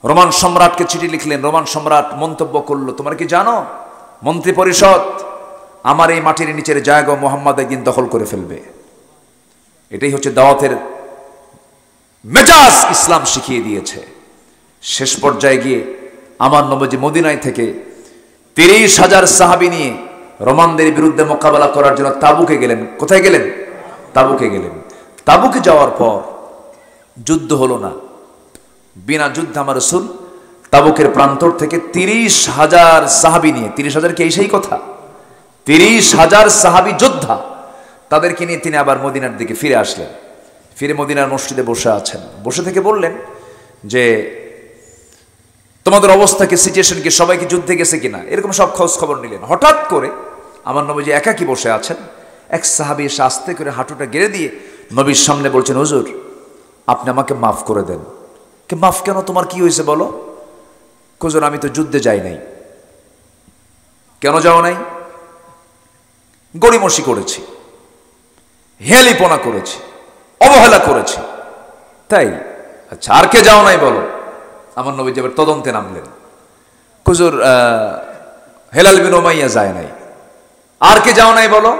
Roman সম্রাটকে চিঠি লিখলেন। Roman সম্রাট মন্তব্য করলো, তোমরা কি জানো মন্ত্রী পরিষদ আমার এই মাটির নিচের জায়গা মুহাম্মদ একদিন দখল করে ফেলবে। এটাই হচ্ছে দাওয়াতের মেজাজ, ইসলাম শিখিয়ে দিয়েছে। শেষ পর্যায়ে গিয়ে আমার নবীজি মদিনায় থেকে 30,000 সাহাবী নিয়ে রোমানদের বিরুদ্ধে মোকাবেলা করার জন্য তাবুকে গেলেন। কোথায় গেলেন? তাবুকে গেলেন। তাবুকে যাওয়ার পর যুদ্ধ হলো না, বিনা যুদ্ধে আমার রাসূল তাবুকের প্রান্তর থেকে 30,000 সাহাবী নিয়ে, 30,000 কি সেই কথা, 30,000 সাহাবী যোদ্ধা, তাদেরকে নিয়ে তিনি আবার মদিনার দিকে ফিরে আসলেন। ফিরে মদিনার মসজিদে বসে আছেন। বসে থেকে বললেন যে তোমাদের অবস্থা কি, সিচুয়েশন কি, সবাই কি যুদ্ধে গেছে কিনা, এরকম সব খোঁজ খবর নিলেন। হঠাৎ করে আমার নবীজি একাকী বসে আছেন। এক সাহাবী এসে আস্তে করে হাঁটুটা গেড়ে দিয়ে নবীর সামনে বলছেন, হুজুর আপনি আমাকে মাফ করে দেন। কে মাফ কেন, তোমার কি হয়েছে বলো? হুজুর আমি তো যুদ্ধে যাই নাই। কেন যাও নাই? গড়িমসি করেছি, হেলিপনা করেছি, অবহেলা করেছি। তাই? আচ্ছা, আর কে যাও নাই বলো? আমার নবী এবার তদন্তে নামলেন। হুজুর হেলাল বিন উমাইয়া যায় নাই। আর কে যাও নাই বলো?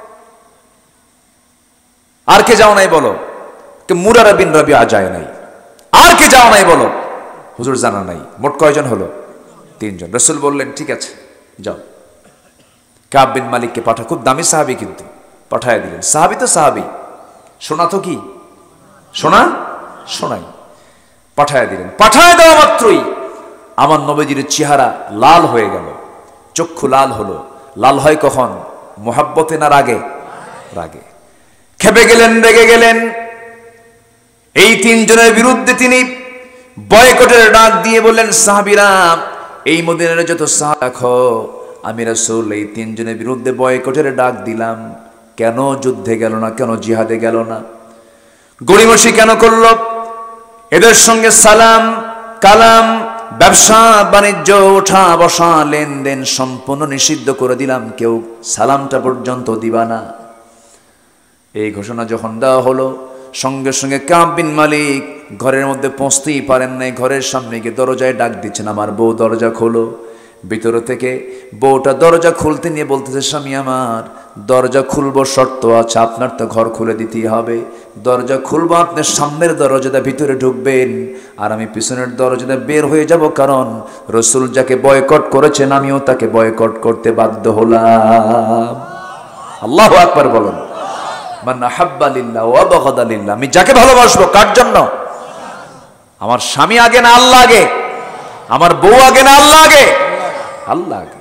আর কে যাও নাই বলো? কে মুরারা বিন রাবিয়া যায় নাই। আর কে যাও নাই বলো? হুজুর জানা নাই। মোট কয়জন হলো? 3 জন। রাসূল বললেন ঠিক আছে যাও। কাব বিন মালিককে পাঠা, খুব দামি সাহাবী কিন্তু, পাঠায় দিলেন। সাহাবী তো সাহাবী, শোনা তো কি শোনা শোনাই, পাঠায় দিলেন। পাঠায় দেওয়া মাত্রই আমার নবীজির চেহারা লাল হয়ে গেল, চক্ষু লাল হলো। লাল হয় কখন? মুহাব্বতে না রাগে? রাগে। খেপে গেলেন, রেগে গেলেন। এই 3 জনের বিরুদ্ধে তিনি বয়কটের ডাক দিয়ে বললেন, সাহাবীরা এই মদিনার যত সাহাবা রাখো, আমি রাসূল এই 3 জনের বিরুদ্ধে বয়কটের ডাক দিলাম। কেন যুদ্ধে গেল না, কেন জিহাদে গেল না, গড়িমসি কেন করলো? এদের সঙ্গে সালাম কালাম, ব্যবসা বাণিজ্য, ওঠা বসা, লেনদেন সম্পূর্ণ নিষিদ্ধ করে দিলাম। কেউ সালামটা পর্যন্ত দিবা না। এই ঘোষণা যখন দেওয়া হলো, সঙ্গে সঙ্গে কাব বিন মালিক ঘরের মধ্যে পৌঁছতেই পারেন নাই। ঘরের সামনে গিয়ে দরজায় ডাক দিচ্ছেন, আমার বউ দরজা খোলো। ভিতর থেকে বউটা দরজা খুলতে নিয়ে বলতেছে, স্বামী আমার দরজা খুলবো, শর্ত আছে, আপনার তো ঘর খুলে দিতেই হবে। দরজা খুলবো, আপনি সামনের দরজাটা ভিতরে ঢুকবেন আর আমি পিছনের দরজাটা বের হয়ে যাব, কারণ রাসূল যাকে বয়কট করেছেন আমিও তাকে বয়কট করতে বাধ্য হলাম। আল্লাহু আকবার বলেন। মান আহাব্বা লিল্লাহ ওয়া বাগাদা লিল্লাহ, আমি যাকে ভালোবাসবো কার জন্য? আমার স্বামী আগে না আল্লাহ আগে? আমার বউ আগে না আল্লাহ আগে? আল্লাহ আগে।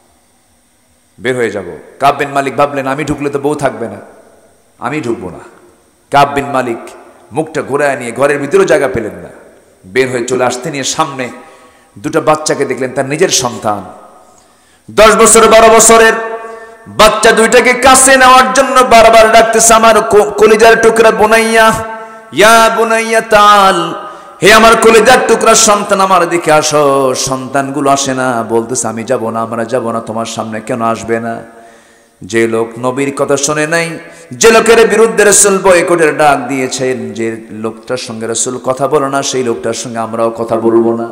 বের হয়ে যাব। কাব বিন মালিক ভাবলেন আমি ঢুকলে তো বউ থাকবে না, আমি ঢুকবো না। কাব বিন মালিক মুখটা ঘোরায় নিয়ে ঘরের ভিতরে জায়গা পেলেন না, বের হয়ে চলে আসতে নিয়ে সামনে 2টা বাচ্চাকে দেখলেন, তার নিজের সন্তান। 10 বছর 12 বছরের বাচ্চা 2টাকে কাছে নেওয়ার জন্য বারবার ডাকতেছে, আমার কলিজার টুকরা বুনাইয়া, ইয়া বুনাইয়া তাল, হে আমার কলিজার টুকরা সন্তান আমার দিকে আসো। সন্তানগুলো আসে না, বলতেছে আমি যাব না, আমরা যাব না, তোমার সামনে কেন আসবে না? যে লোক নবীর কথা শুনে নাই, যে লোকের বিরুদ্ধে রাসূল বয়কটের ডাক দিয়েছেন, যে লোকটার সঙ্গে রাসূল কথা বলে না, সেই লোকটার সঙ্গে আমরাও কথা বলবো না।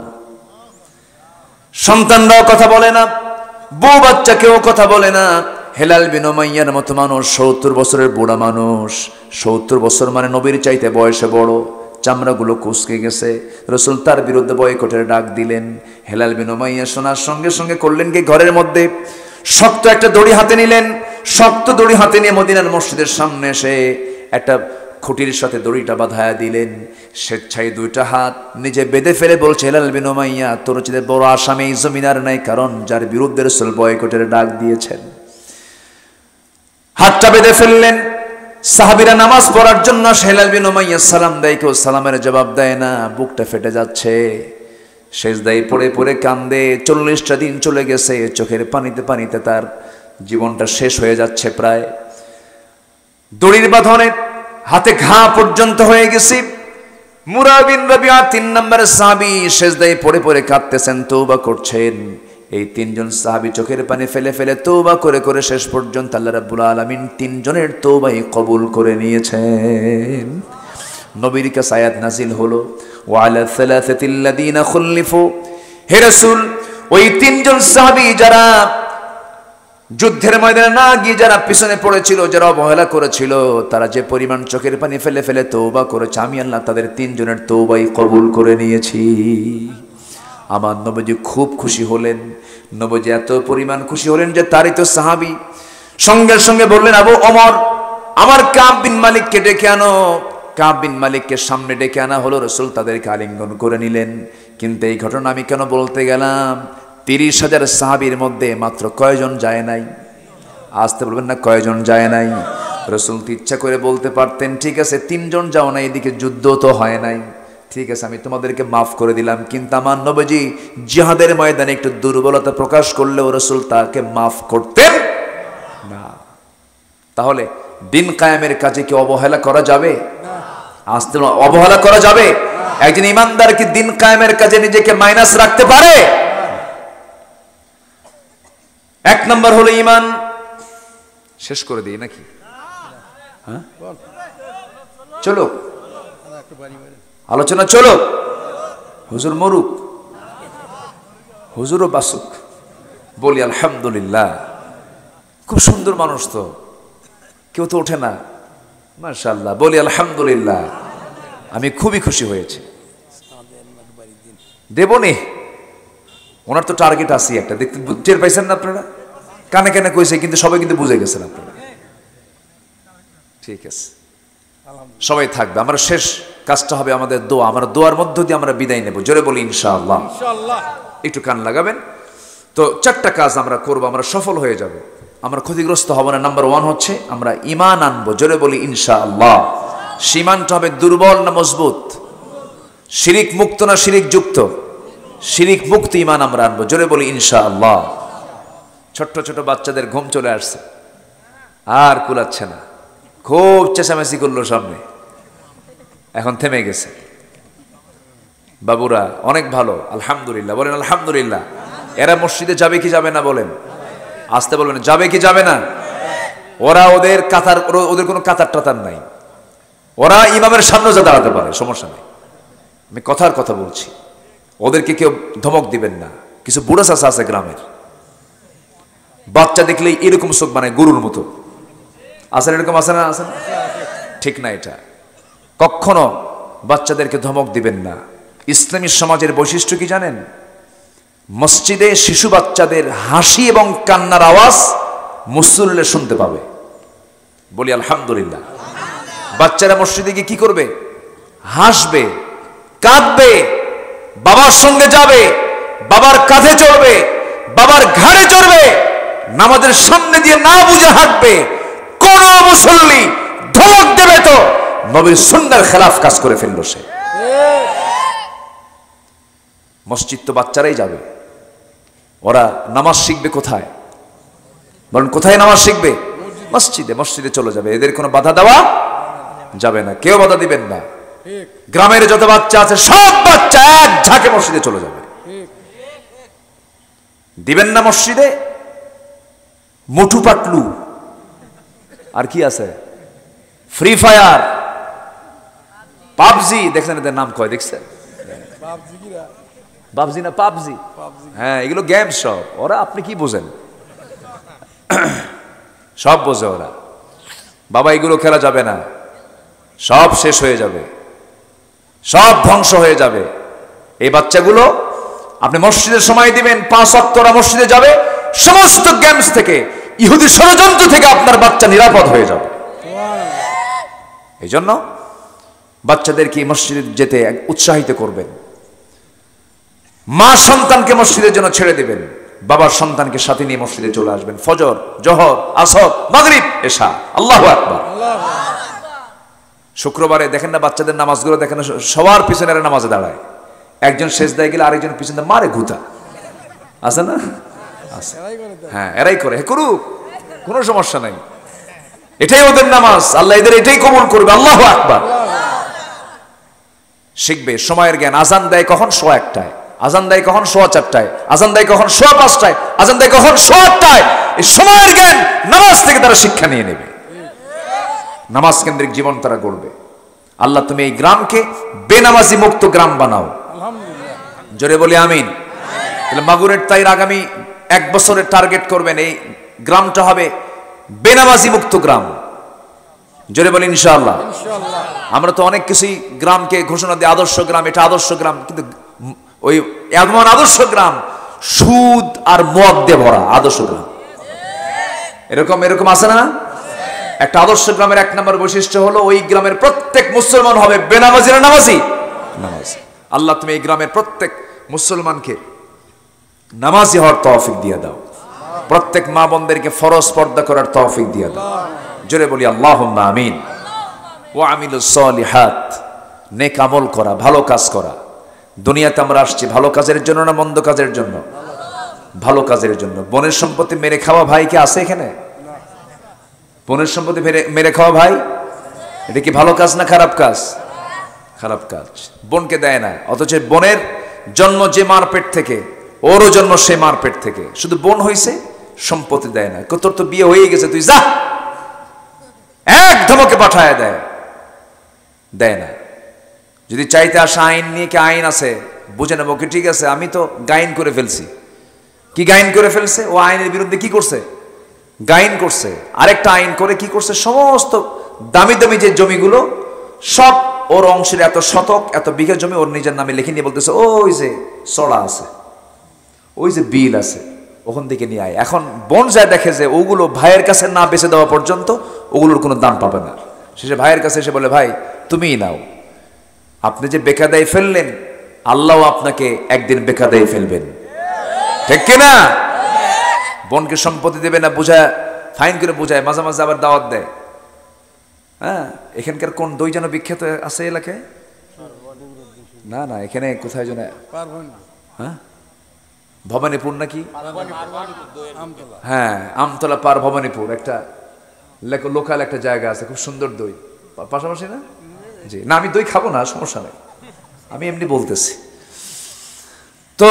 সন্তানরাও কথা বলে না, বউ বাচ্চা কেউ কথা বলে না। হেলাল বিন উমাইয়ার মতো মানুষ, 70 বছরের বুড়া মানুষ, 70 বছর মানে নবীর চাইতে বয়সে বড়, চামড়াগুলো কুঁচকে গেছে। রাসূল তার বিরুদ্ধে বয়কটের ডাক দিলেন। হেলাল বিন উমাইয়া শোনার সঙ্গে সঙ্গে করলেন কি, ঘরের মধ্যে শক্ত একটা দড়ি হাতে নিলেন। শক্ত দড়ি হাতে নিয়ে মদিনার মসজিদের সামনে এসে একটা খুঁটির সাথে দড়িটা বাঁধায়া দিলেন। স্বেচ্ছায় 2টা হাত নিজে বেঁধে ফেলে বলছে, হেলাল বিন উমাইয়া তোর চেয়ে বড় আসামি এই জমিনার নাই, কারণ যার বিরুদ্ধে রাসূল বয়কটের ডাক দিয়েছেন। হাতটা বেঁধে ফেললেন। সাহাবীরা নামাজ পড়ার জন্য হেলাল বিন উমাইয়া সালাম দেয়, কেউ সালামের জবাব দেয় না, বুকটা ফেটে যাচ্ছে, সেজদায় পড়ে পড়ে কান্দে। 40টা দিন চলে গেছে, চোখের পানিতে পানিতে তার জীবনটা শেষ হয়ে যাচ্ছে প্রায়। দড়ির বাঁধনে হাতে ঘা পর্যন্ত হয়ে গেছে। মুরা বিন রাবিয়া 3 নম্বরের সাহাবী, সেজদায় পড়ে পড়ে কাঁদতেছেন, তওবা করছেন। এই 3 জন সাহাবী চোখের পানি ফেলে ফেলে তওবা করে করে শেষ পর্যন্ত আল্লাহ রাব্বুল আলামিন 3 জনের তওবাই কবুল করে নিয়েছেন। নবীর কাছে আয়াত নাজিল হলো, ওয়া আলা সালাসাতিল্লাযীনা খুল্লিফু, হে রাসূল ওই তিনজন সাহাবী যারা যুদ্ধের ময়দানে না গিয়ে যারা পিছনে পড়েছিল, যারা অবহেলা করেছিল, তারা যে পরিমাণ চোখের পানি ফেলে ফেলে তওবা করেছে, আমি আল্লাহ তাদের তিনজনের তওবাই কবুল করে নিয়েছি। আমার নবীজি খুব খুশি হলেন। নবীজি এত পরিমাণ খুশি হলেন যে তারই তো সাহাবী। সঙ্গে সঙ্গে বললেন, আবু ওমর, আমার কাব বিন মালিককে ডেকে আনো। কাব বিন মালিককে সামনে ডেকে আনা হলো। রাসূল তাদেরকে আলিঙ্গন করে নিলেন। কিন্তু এই ঘটনা আমি কেন বলতে গেলাম? 30,000 সাহাবীর মধ্যে মাত্র কয়জন যায় নাই? আসতে বলবেন না, কয়জন যায় নাই? রাসূল তো ইচ্ছা করে বলতে পারতেন, ঠিক আছে 3 জন যাও না, এদিকে যুদ্ধ তো হয় নাই, ঠিক আছে আমি তোমাদেরকে মাফ করে দিলাম। কিন্তু আমার নবীজি জিহাদের ময়দানে একটু দুর্বলতা প্রকাশ করলেও রাসূল তাকে মাফ করতেন না। তাহলে দিন কায়েমের কাজে কি অবহেলা করা যাবে? আসতে অবহেলা করা যাবে? একজন ইমানদার কি দিন কায়েমের কাজে নিজেকে মাইনাস রাখতে পারে? এক নম্বর হলো ঈমান। শেষ করে দিই নাকি? হ্যাঁ চলো আলোচনা চলো। হুজুর মরুক, হুজুরও বাসুক, বলি আলহামদুলিল্লাহ। খুব সুন্দর মানুষ তো, কেউ তো ওঠে না, মাশাআল্লাহ, বলি আলহামদুলিল্লাহ। আমি খুবই খুশি হয়েছি। দেবনি ওনার তো টার্গেট আছে একটা, দেখতে টের পাইছেন না আপনারা? কানে কানে কইছে, কিন্তু সবাই কিন্তু বুঝে গেছেন আপনারা। ঠিক আছে, সবাই থাকবে। আমরা শেষ কাজটা হবে আমাদের দোয়া। আমরা দোয়ার মধ্য দিয়ে আমরা বিদায় নেব। জোরে বলি ইনশাআল্লাহ। একটু কান লাগাবেন। তো 4টা কাজ আমরা করব, আমরা সফল হয়ে যাব, আমরা ক্ষতিগ্রস্ত হব না। নাম্বার 1 হচ্ছে আমরা ঈমান আনবো। জোরে বলি ইনশাআল্লাহ। ঈমানটা হবে দুর্বল না মজবুত? শিরিক মুক্ত না শিরিক যুক্ত? শিরিক মুক্ত ঈমান আমরা আনবো। জোরে বলি ইনশাআল্লাহ। ছোট্ট ছোট বাচ্চাদের ঘুম চলে আসছে, আর কুলাচ্ছে না, খুব চেঁচামেচি করলো সামনে, এখন থেমে গেছে। বাবুরা অনেক ভালো, আলহামদুলিল্লাহ বলেন আলহামদুলিল্লাহ। এরা মসজিদে যাবে কি যাবে না বলেন? আসতে বলবেন, যাবে কি যাবে না? ওরা ওদের কাতার, ওদের কোনো কাতার টাতার নাই, ওরা ইমামের সামনে যা দাঁড়াতে পারে, সমস্যা নেই। আমি কথার কথা বলছি, ওদেরকে কেউ ধমক দিবেন না। কিছু বুড়া চাচা আছে গ্রামের, বাচ্চা দেখলেই এরকম চোখ বানায় গরুর মতো। আসেন এরকম, আসে না? আসেন, ঠিক না এটা। কখনো বাচ্চাদেরকে ধমক দিবেন না। ইসলামী সমাজের বৈশিষ্ট্য কি জানেন? মসজিদে শিশু বাচ্চাদের হাসি এবং কান্নার আওয়াজ মুসল্লিরা শুনতে পাবে। বলি আলহামদুলিল্লাহ। বাচ্চারা মসজিদে গিয়ে কি করবে? হাসবে, কাঁদবে, বাবার সঙ্গে যাবে, বাবার কাঁধে চড়বে, বাবার ঘাড়ে চড়বে, নামাজের সামনে দিয়ে না বুঝে হাঁটবে। কোন মুসল্লি ধমক দেবে তো নবীর সুন্নাহর খেলাফ কাজ করে ফেললো সে। মসজিদ তো বাচ্চারাই যাবে, ওরা নামাজ শিখবে কোথায়? বলেন কোথায় নামাজ শিখবে? মসজিদে। মসজিদে চলে যাবে, এদের কোনো বাধা দেওয়া যাবে না, কেউ বাধা দিবেন না। গ্রামের যত বাচ্চা আছে সব বাচ্চা এক ঝাঁকে মসজিদে চলে যাবে। দিবেন না মসজিদে মুঠু পাটলু, আর কি আছে, ফ্রি ফায়ার, পাবজি, দেখছেন এদের নাম কয়, দেখছেন? পাবজি না পাবজি, হ্যাঁ এগুলো গেম সব। ওরা আপনি কি বোঝেন? সব বোঝে ওরা। বাবা এগুলো খেলা যাবে না, সব শেষ হয়ে যাবে, সব ধ্বংস হয়ে যাবে। এই বাচ্চাগুলো আপনি মসজিদের সময় দিবেন, 5 ওয়াক্ত ওরা মসজিদে যাবে, সমস্ত গেমস থেকে, ইহুদি ষড়যন্ত্র থেকে আপনার বাচ্চা নিরাপদ হয়ে যাবে। এই জন্য বাচ্চাদেরকে মসজিদে যেতে উৎসাহিত করবেন। মা সন্তানকে মসজিদের জন্য ছেড়ে দিবেন, বাবার সন্তানকে সাথে নিয়ে মসজিদে চলে আসবেন। ফজর, জোহর, আসর, মাগরিব, এশা, আল্লাহু আকবার। শুক্রবারে দেখেন না বাচ্চাদের নামাজগুলো, দেখেন না সবার পিছনে নামাজে দাঁড়ায়, একজন সেজদায় গেলে আরেকজন পিছনে মারে ঘুতা, আছে না? আছে, হ্যাঁ এরাই করে, করুক, কোনো সমস্যা নাই, এটাই ওদের নামাজ, আল্লাহ এদের এটাই কবুল করবে। আল্লাহু আকবার। শিখবে সময়ের জ্ঞান। আজান দেয় কখন? 1:15টায়, আজান দেয় কখন? 4:15টায়, আজান দেয় কখন? 5:15টায়, আজান দেয় কখন? 8:00টায়। এই সময়ের জ্ঞান নামাজ থেকে তারা শিক্ষা নিয়ে নেবে, নামাজ কেন্দ্রিক জীবন তারা গড়বে। আল্লাহ তুমি এই গ্রামকে বেনামাজি মুক্ত গ্রাম বানাও, জোরে বলি আমিন। তাহলে মাগুরের তাইর আগামী 1 বছরের টার্গেট করবেন এই গ্রামটা হবে বেনামাজি মুক্ত গ্রাম, জোরে বলি ইনশাআল্লাহ। আমরা তো অনেক কিছুই গ্রামকে ঘোষণা দিই আদর্শ গ্রাম, এটা আদর্শ গ্রাম, কিন্তু ওই এমন আদর্শ গ্রাম সুদ আর মদ দিয়ে ভরা আদর্শ গ্রাম, এরকম আছে না? একটা আদর্শ গ্রামের 1 নম্বর বৈশিষ্ট্য হলো ওই গ্রামের প্রত্যেক মুসলমান হবে বেনামাজি না নামাজি? নামাজি। আল্লাহ তুমি এই গ্রামের প্রত্যেক মুসলমানকে নামাজি হওয়ার তৌফিক দিয়ে দাও, প্রত্যেক মা বোনদেরকে ফরজ পর্দা করার তৌফিক দিয়ে দাও, জোরে বলি আল্লাহুম্মা আমিন। ওয়া আমিলুস সলিহাত, নেক আমল করা, ভালো কাজ করা। দুনিয়াতে আমরা আসছি ভালো কাজের জন্য না মন্দ কাজের জন্য? ভালো কাজের জন্য। বোনের সম্পত্তি মেরে খাওয়া ভাই কি আছে এখানে? বোনের সম্পত্তি মেরে খাওয়া ভাই, এটা কি ভালো কাজ না খারাপ কাজ? খারাপ কাজ। বোনকে দেয় না, অথচ বোনের জন্ম যে মার পেট থেকে, ওরও জন্ম সে মার পেট থেকে, শুধু বোন হইছে সম্পত্তি দেয় না। তোর তো বিয়ে হয়ে গেছে, তুই যা, এক ধমকে পাঠায় দেয় না। যদি চাইতে আসা আইন নিয়ে কি আইন আছে বুঝে নেবো কি, ঠিক আছে আমি তো গাইন করে ফেলছি। কি গাইন করে ফেলছে? ও আইনের বিরুদ্ধে কি করছে? গাইন করছে। আরেকটা আইন করে কি করছে? সমস্ত দামি দামি যে জমিগুলো সব ওর অংশের, এত শতক এত বিঘা জমি ওর নিজের নামে লিখে নিয়ে বলতেছে ওই যে চড়া আছে, ওই যে বিল আছে, ওখান থেকে নিয়ে আয়। এখন বোন যায় দেখে যে ওগুলো ভাইয়ের কাছে না বেচে দেওয়া পর্যন্ত ওগুলোর কোনো দাম পাবে না। শেষে ভাইয়ের কাছে এসে বলে, ভাই তুমিই নাও, আপনি যে বেকাদায় ফেললেন আল্লাহ আপনাকে একদিন বেকাদায় ফেলবেন, ঠিক কিনা? বোনকে সম্পত্তি দেবে না, বুঝায় ফাইন করে বুঝায়, মাঝে মাঝে আবার দাওয়াত দেয়। হ্যাঁ, এখানকার কোন দই যেন বিখ্যাত আছে এলাকায়? না না, এখানে কোথায় যেন, হ্যাঁ ভবানীপুর নাকি? হ্যাঁ, আমতলা পার ভবানীপুর একটা লোকাল একটা জায়গা আছে, খুব সুন্দর দই, পাশাপাশি না? জি না, আমি দই খাবো না, সমস্যা নেই, আমি এমনি বলতেছি। তো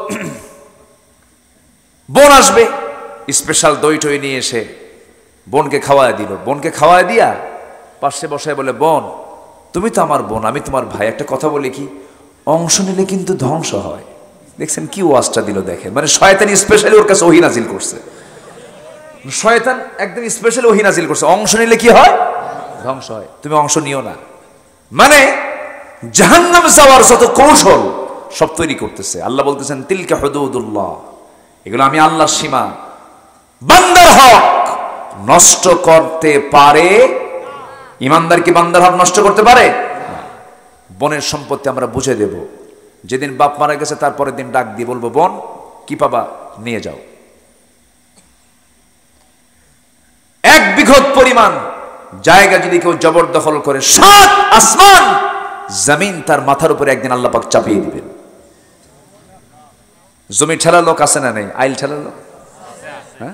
বোন আসবে, স্পেশাল দই টই নিয়ে এসে বোনকে খাওয়ায় দিল। বোনকে খাওয়ায় দিয়া পাশে বসায় বলে, বোন তুমি তো আমার বোন, আমি তোমার ভাই, একটা কথা বলি কি, অংশ নিলে কিন্তু ধ্বংস হয়। দেখছেন কি ওয়াজটা দিল দেখেন, মানে শয়তান স্পেশালি ওর কাছে ওহী নাজিল করছে। শয়তান একদম স্পেশালি ওহী নাজিল করছে, অংশ নিলে কি হয়? ধ্বংস হয়, তুমি অংশ নিও না। মানে জাহান্নামে যাওয়ার যত কৌশল সব তৈরি করতেছে। আল্লাহ বলতেছেন তিলকা হুদুদুল্লাহ, এগুলো আমি আল্লাহর সীমা, বান্দার হক নষ্ট করতে পারে। ইমানদার কি বান্দার হক নষ্ট করতে পারে? বোনের সম্পত্তি আমরা বুঝে দেব। যেদিন বাপ মারা গেছে তারপরের দিন ডাক দিয়ে বলবো, বোন কি পাবা নিয়ে যাও। 1 বিঘত পরিমাণ জায়গা যদি কেউ জবরদখল করে, 7 আসমান জমিন তার মাথার উপরে একদিন আল্লাহ পাক চাপিয়ে দিবেন। জমি ঠেলার লোক আছে না নেই? আইল ঠেলার লোক, হ্যাঁ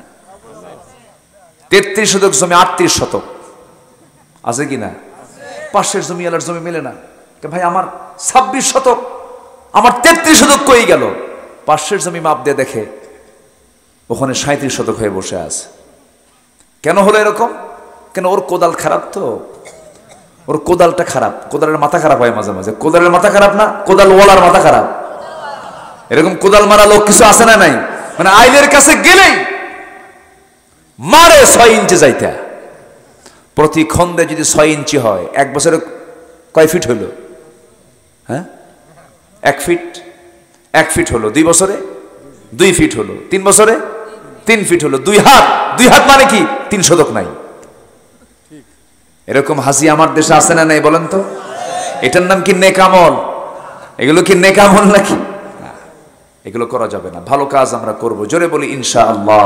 33 শতক জমি, 38 শতক আছে কি না? পাশের জমি আলার জমি মেলে না, ভাই আমার 26 শতক, আমার 33 শতক কই গেল? পাশের জমি মাপ দিয়ে দেখে ওখানে 37 শতক হয়ে বসে আছে। কেন হলো এরকম? কেন ওর কোদাল খারাপ, তো ওর কোদালটা খারাপ, কোদালের মাথা খারাপ হয় মাঝে মাঝে। কোদালের মাথা খারাপ না, কোদাল ওয়ালার মাথা খারাপ। এরকম কোদাল মারা লোক কিছু আছে না নাই? মানে আইলের কাছে গেলেই মারে 6 ইঞ্চি যাইতে, প্রতি খন্দে যদি 6 ইঞ্চি হয়, 1 বছরে কয় ফিট হলো? হ্যাঁ 1 ফিট, 1 ফিট হলো 2 বছরে 2 ফিট হলো, 3 বছরে 3 ফিট হলো, 2 হাত, 2 হাত মানে কি 3 শতক নাই। এরকম হাসি আমার দেশে আছে না নাই বলেন তো? এটার নাম কি নেকামল? এগুলো কি নেকামল নাকি? এগুলো করা যাবে না। ভালো কাজ আমরা করব, জোরে বলি ইনশাআল্লাহ।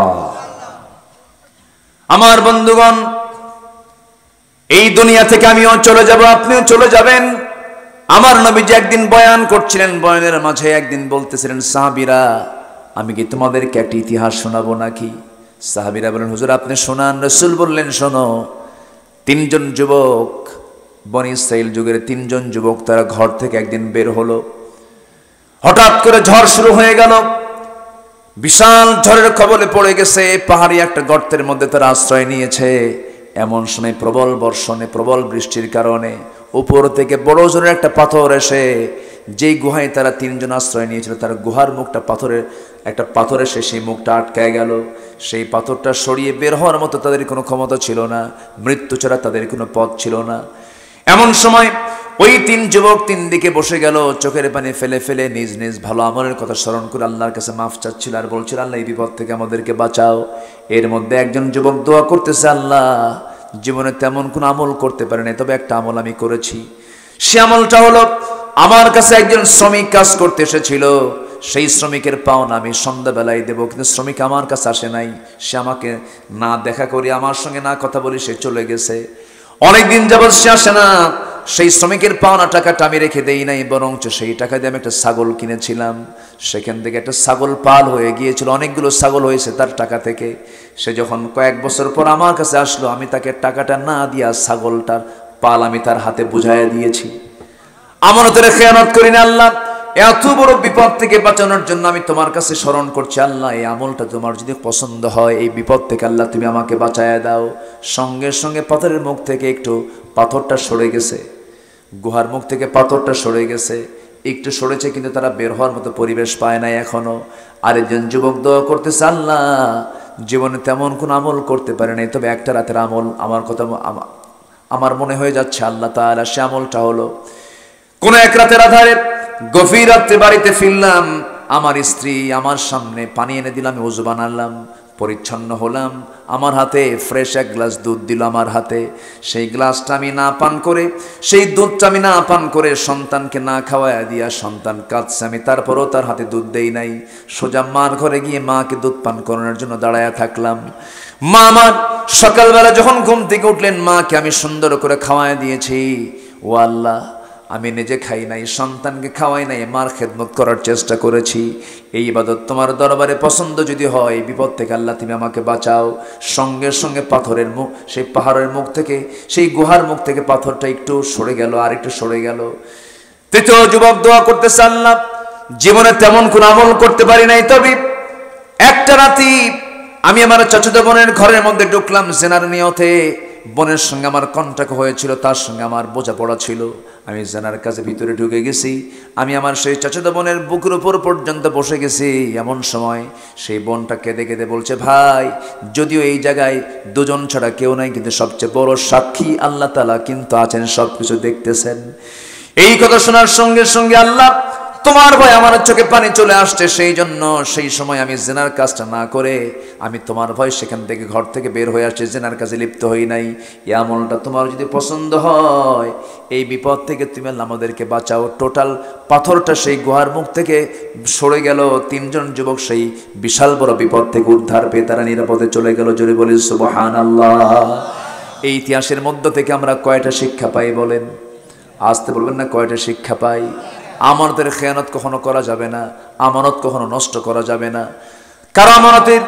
আমার বন্ধুগণ, এই দুনিয়া থেকে আমিও চলে যাব, আপনিও চলে যাবেন। আমার নবীজি একদিন বয়ান করছিলেন, বয়ানের মাঝে একদিন বলতেছিলেন, সাহাবীরা আমি কি তোমাদেরকে একটা ইতিহাস শোনাবো নাকি? সাহাবীরা বলেন, হুজুর আপনি শোনান। রাসূল বললেন, শোনো। 3 জন যুবক, বনি ইসরাইল যুগের 3 জন যুবক, তারা ঘর থেকে একদিন বের হলো। হঠাৎ করে ঝড় শুরু হয়ে গেল, বিশাল ঝড়ের কবলে পড়ে গেছে। পাহাড়ি একটা গর্তের মধ্যে তারা আশ্রয় নিয়েছে। এমন সময় প্রবল বর্ষণে, প্রবল বৃষ্টির কারণে উপর থেকে বড় জোরের একটা পাথর এসে যেই গুহায় তারা তিনজন আশ্রয় নিয়েছিল তার গুহার মুখটা একটা পাথর এসে সেই মুখটা আটকায় গেল। সেই পাথরটা সরিয়ে বের হওয়ার মতো তাদের কোনো ক্ষমতা ছিল না, মৃত্যু ছাড়া তাদের কোনো পথ ছিল না। এমন সময় ওই তিন যুবক তিন দিকে বসে গেল, চোখের পানি ফেলে ফেলে নিজ নিজ ভালো আমলের কথা স্মরণ করে আল্লাহর কাছে মাফ চাচ্ছিল আর বলছিল, আল্লাহ এই বিপদ থেকে আমাদেরকে বাঁচাও। এর মধ্যে একজন যুবক দোয়া করতেছে, আল্লাহ জীবনে তেমন কোন আমল করতে পারে না, তবে একটা আমল আমি করেছি। সে আমলটা হলো, আমার কাছে একজন শ্রমিক কাজ করতে এসেছিল, সেই শ্রমিকের পাওনা আমি সন্ধ্যাবেলায় দেবো, কিন্তু শ্রমিক আমার কাছে আসে নাই। সে আমাকে না দেখা করি, আমার সঙ্গে না কথা বলি সে চলে গেছে। অনেকদিন যাবৎ সে আসে না। সেই শ্রমিকের পাওনা টাকাটা আমি রেখে দেই নাই, বরঞ্চ সেই টাকা দিয়ে আমি একটা ছাগল কিনেছিলাম। সেখান থেকে একটা ছাগল পাল হয়ে গিয়েছিল, অনেকগুলো ছাগল হয়েছে তার টাকা থেকে। সে যখন কয়েক বছর পর আমার কাছে আসলো, আমি তাকে টাকাটা না দিয়া ছাগলটার পাল আমি তার হাতে বুঝাইয়া দিয়েছি। আমানতের খেয়ানত করি না আল্লাহ, এত বড় বিপদ থেকে বাঁচানোর জন্য আমি তোমার কাছে স্মরণ করছি, আল্লাহ এই আমলটা তোমার যদি পছন্দ হয়, এই বিপদ থেকে আল্লাহ তুমি আমাকে বাঁচায়া দাও। সঙ্গে সঙ্গে পাথরের মুখ থেকে একটু পাথরটা সরে গেছে, গুহার মুখ থেকে পাথরটা সরে গেছে, একটু সরেছে, কিন্তু তারা বের হওয়ার মতো পরিবেশ পায় নাই এখনো। আরেকজন যুবক দোয়া করতেছে, আল্লাহ জীবনে তেমন কোন আমল করতে পারে নাই, তবে একটা রাতের আমল আমার মনে হয়ে যাচ্ছে আল্লাহ তাআলা সে আমলটা হলো, কোন এক রাতের আধারে গভীর রাত্রে বাড়িতে ফিরলাম, আমার স্ত্রী আমার সামনে পানি এনে দিলাম, আমি ওযু বানালাম, পরিচ্ছন্ন হলাম, আমার হাতে ফ্রেশ এক গ্লাস দুধ দিল আমার হাতে। সেই গ্লাসটা আমি না পান করে, সেই দুধটা আমি না পান করে সন্তানকে না খাওয়ায়া দিয়া সন্তান কাঁদছে, আমি তারপরও তার হাতে দুধ দেই নাই। সোজা মার ঘরে গিয়ে মাকে দুধ পান করানোর জন্য দাঁড়ায়া থাকলাম। মা আমার সকালবেলা যখন ঘুম থেকে উঠলেন, মাকে আমি সুন্দর করে খাওয়ায়া দিয়েছি। ও আল্লাহ, আমি নিজে খাই নাই, সন্তানকে খাওয়াই নাই, মার খেদমত করার চেষ্টা করেছি। এই ইবাদত তোমার দরবারে পছন্দ যদি হয়, বিপদ থেকে আল্লাহ তুমি আমাকে বাঁচাও। সঙ্গে সঙ্গে পাথরের মুখ, সেই পাহাড়ের মুখ থেকে, সেই গুহার মুখ থেকে পাথরটা একটু সরে গেল, আর একটু সরে গেল। তৃতীয় যুবক দোয়া করতেছে, আল্লাহ জীবনে তেমন কোন আমল করতে পারি নাই, তবে একটা রাতি আমি আমার চাচাতো বোনের ঘরের মধ্যে ঢুকলাম জেনার নিয়তে। বোনের সঙ্গে আমার কন্টাক্ট হয়েছিল, তার সঙ্গে আমার বোঝাপড়া ছিল। আমি জেনার কাছে ভিতরে ঢুকে গেছি, আমি আমার সেই চাচাতো বোনের বুকের উপর পর্যন্ত বসে গেছি। এমন সময় সেই বোনটা কেঁদে কেঁদে বলছে, ভাই যদিও এই জায়গায় দুজন ছাড়া কেউ নাই, কিন্তু সবচেয়ে বড় সাক্ষী আল্লাহ তাআলা কিন্তু আছেন, সব কিছু দেখতেছেন। এই কথা শোনার সঙ্গে সঙ্গে আল্লাহ তোমার ভয় আমার চোখে পানি চলে আসছে, সেই জন্য সেই সময় আমি জেনার কাজটা না করে আমি তোমার ভয় সেখান থেকে ঘর থেকে বের হয়ে আসছে, জেনার কাজে লিপ্ত হই নাই। এই আমলটা তোমার যদি পছন্দ হয়, এই বিপদ থেকে তুমি আমাদেরকে বাঁচাও। টোটাল পাথরটা সেই গুহার মুখ থেকে সরে গেল, তিনজন যুবক সেই বিশাল বড় বিপদ থেকে উদ্ধার পেয়ে তারা নিরাপদে চলে গেল। জোরে বলি সুবহানাল্লাহ। এই ইতিহাসের মধ্য থেকে আমরা কয়টা শিক্ষা পাই বলেন? আসতে বলবেন না, কয়টা শিক্ষা পাই? আমানতের খেয়ানত কখনো করা যাবে না, আমানত কখনো নষ্ট করা যাবে না। কারণ আমানতের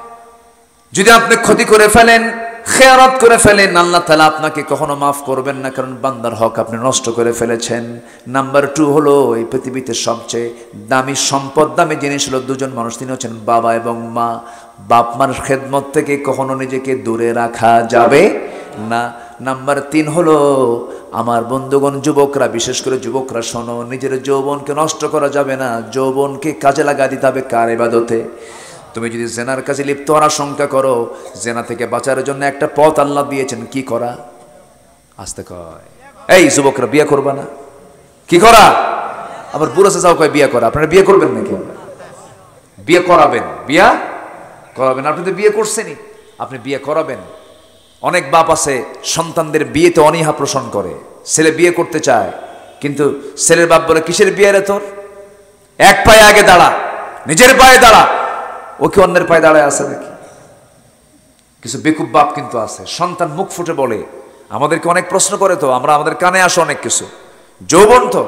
যদি আপনি ক্ষতি করে ফেলেন, খেয়ানত করে ফেলেন, আল্লাহ তাআলা আপনাকে কখনো মাফ করবেন না, কারণ বান্দার হক আপনি নষ্ট করে ফেলেছেন। নাম্বার 2 হলো, এই পৃথিবীতে সবচেয়ে দামি সম্পদ, দামি জিনিস হলো দুজন মানুষ, তিনি হচ্ছেন বাবা এবং মা। বাপ মার খেদমত থেকে কখনো নিজেকে দূরে রাখা যাবে না। নাম্বার 3 হলো, আমার বন্ধুগণ যুবকরা, বিশেষ করে যুবকরা শোনো, নিজের যৌবনকে নষ্ট করা যাবে না, যৌবনকে কাজে লাগা দিতে হবে কার ইবাদতে। তুমি যদি জেনার কাজে লিপ্ত হওয়ার আশঙ্কা করো, জেনা থেকে বাঁচার জন্য একটা পথ আল্লাহ দিয়েছেন, কি করা? আস্তে কয়, এই যুবকরা বিয়ে করবা না, কি করা? আবার বুড়ো চাচাও কয় বিয়ে করা। আপনারা বিয়ে করবেন নাকি? বিয়ে করাবেন, বিয়া করাবেন। আপনি তো বিয়ে করছেনই, আপনি বিয়ে করাবেন। অনেক বাপ আছে সন্তানদের বিয়েতে অনীহা পোষণ করে, ছেলে বিয়ে করতে চায়, কিন্তু ছেলের বাপ বলে, কিসের বিয়ে রে তোর? এক পায়ে আগে দাঁড়া, নিজের পায়ে দাঁড়া। ও কি অন্যের পায়ে দাঁড়ায় আছে নাকি? কিছু বেকুব বাপ কিন্তু আছে, সন্তান মুখ ফুটে বলে, আমাদেরকে অনেক প্রশ্ন করে, তো আমরা, আমাদের কানে আসে অনেক কিছু। যৌবন তো,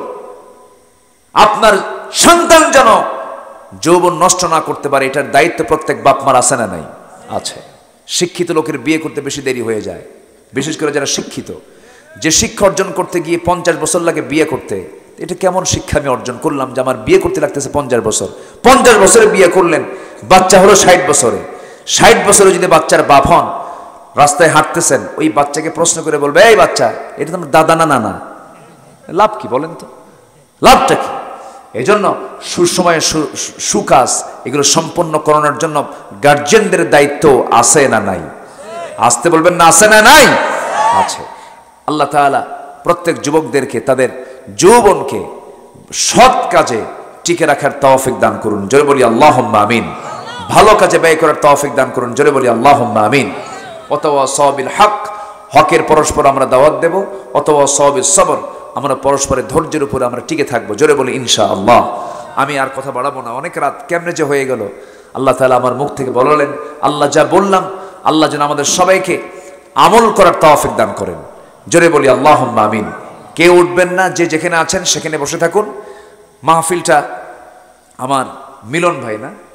আপনার সন্তান যেন যৌবন নষ্ট না করতে পারে, এটার দায়িত্ব প্রত্যেক বাপ মার আছে না নাই? আছে। শিক্ষিত লোকের বিয়ে করতে বেশি দেরি হয়ে যায়, বিশেষ করে যারা শিক্ষিত। যে শিক্ষা অর্জন করতে গিয়ে 50 বছর লাগে বিয়ে করতে, এটা কেমন শিক্ষা আমি অর্জন করলাম যে আমার বিয়ে করতে লাগতেছে 50 বছর? 50 বছরে বিয়ে করলেন, বাচ্চা হলো 60 বছরে। 60 বছরে যদি বাচ্চার বাপ হন, রাস্তায় হাঁটতেছেন, ওই বাচ্চাকে প্রশ্ন করে বলবে, এই বাচ্চা, এটা তোমার দাদা না নানা? লাভ কি বলেন তো, লাভটা কি? এই জন্য সুসময়ে সুকাজ এগুলো সম্পন্ন করানোর জন্য গার্জিয়ানদের দায়িত্ব আছে না নাই? আসতে বলবেন না, আছে না নাই? আছে। আল্লাহ তাআলা প্রত্যেক যুবকদেরকে তাদের যৌবনকে সৎ কাজে টিকে রাখার তৌফিক দান করুন, জোরে বলি আল্লাহুম্মা আমিন। ভালো কাজে ব্যয় করার তৌফিক দান করুন, জোরে বলি আল্লাহুম্মা আমিন। ওয়াতাওয়াসাউ বিল হক, হকের পরস্পর আমরা দাওয়াত দেব। ওয়াতাওয়াসাউ বিস সবর, আমরা পরস্পরের ধৈর্যের উপরে আমরা টিকে থাকবো, জোরে বলি ইনশাআল্লাহ। আমি আর কথা বাড়াবো না, অনেক রাত কেমনে যে হয়ে গেল। আল্লাহ তাআলা আমার মুখ থেকে বললেন, আল্লাহ যা বললাম আল্লাহ যেন আমাদের সবাইকে আমল করার তৌফিক দান করেন, জোরে বলি আল্লাহুম্মা আমিন। কেউ উঠবেন না, যে যেখানে আছেন সেখানে বসে থাকুন। মাহফিলটা আমার মিলন ভাই না